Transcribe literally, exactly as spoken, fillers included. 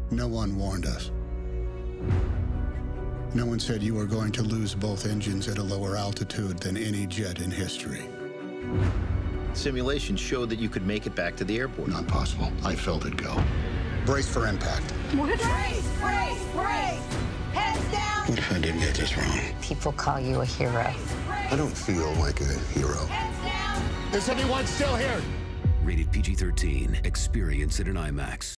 No one warned us. No one said you were going to lose both engines at a lower altitude than any jet in history. Simulations showed that you could make it back to the airport. Not possible. I felt it go. Brace for impact. What? Brace, brace, brace! Heads down! What if I did get this wrong? People call you a hero. I don't feel like a hero. Heads down! Is anyone still here? Rated P G thirteen. Experience it in IMAX.